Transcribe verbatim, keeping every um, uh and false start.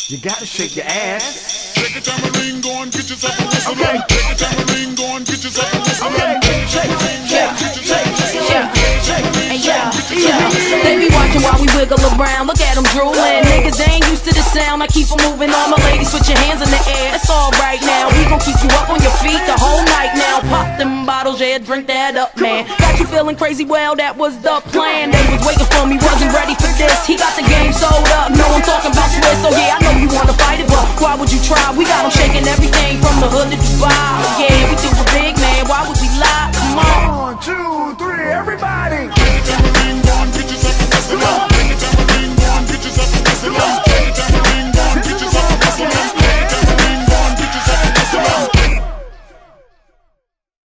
You gotta shake your ass. Shake a tambourine, go and get yourself a whistle. Okay. Shake a tambourine, go and get yourself a whistle. Okay. Shake a tambourine, go and get yourself a whistle. Yeah. Shake a tambourine, go and get yourself a whistle. They be watching while we wiggle around. Look at them drooling. Niggas they ain't used to the sound. I keep them moving. All my ladies, put your hands in the air. It's all right now. We gon' keep you up on your feet the whole night now. Pop them bottles, yeah, drink that up, man. Got you feeling crazy? Well, that was the plan. They was waiting for me, wasn't ready for this. He got the game sold up. No one talking about Swiss. So yeah, I know you wanna fight it, but why would you try? We got them shaking everything from the hood to Dubai. Yeah, we do it big.